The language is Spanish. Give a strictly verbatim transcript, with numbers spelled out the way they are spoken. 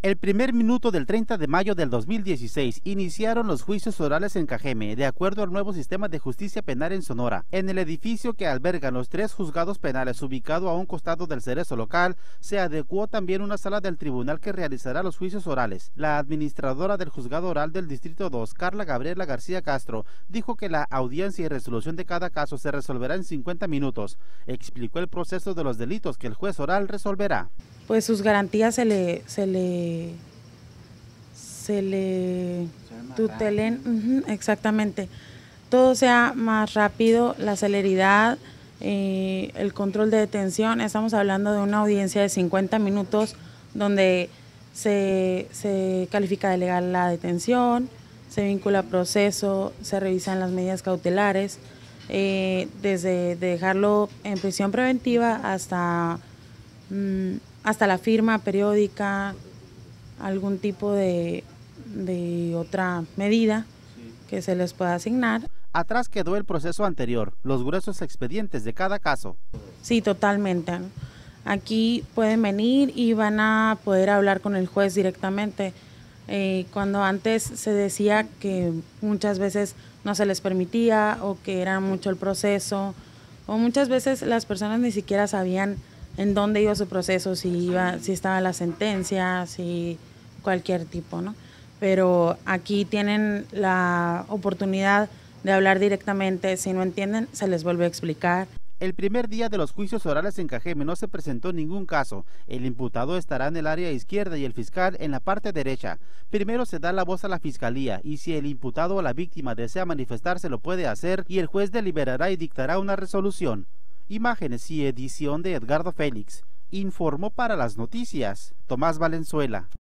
El primer minuto del treinta de mayo del dos mil dieciséis iniciaron los juicios orales en Cajeme, de acuerdo al nuevo sistema de justicia penal en Sonora. En el edificio que albergan los tres juzgados penales, ubicado a un costado del cerezo local, se adecuó también una sala del tribunal que realizará los juicios orales. La administradora del juzgado oral del Distrito dos, Carla Gabriela García Castro, dijo que la audiencia y resolución de cada caso se resolverá en cincuenta minutos. Explicó el proceso de los delitos que el juez oral resolverá. Pues sus garantías se le se le se le tutelen, uh-huh, exactamente, todo sea más rápido, la celeridad, eh, el control de detención. Estamos hablando de una audiencia de cincuenta minutos donde se, se califica de legal la detención, se vincula a proceso, se revisan las medidas cautelares, eh, desde dejarlo en prisión preventiva hasta mmm, hasta la firma periódica, algún tipo de, de otra medida que se les pueda asignar. Atrás quedó el proceso anterior, los gruesos expedientes de cada caso. Sí, totalmente. Aquí pueden venir y van a poder hablar con el juez directamente. Eh, cuando antes se decía que muchas veces no se les permitía o que era mucho el proceso, o muchas veces las personas ni siquiera sabían en dónde iba su proceso, si iba, si estaba la sentencia, si cualquier tipo, ¿no? Pero aquí tienen la oportunidad de hablar directamente. Si no entienden, se les vuelve a explicar. El primer día de los juicios orales en Cajeme no se presentó ningún caso. El imputado estará en el área izquierda y el fiscal en la parte derecha. Primero se da la voz a la fiscalía y si el imputado o la víctima desea manifestarse lo puede hacer y el juez deliberará y dictará una resolución. Imágenes y edición de Edgardo Félix. Informó para las noticias Tomás Valenzuela.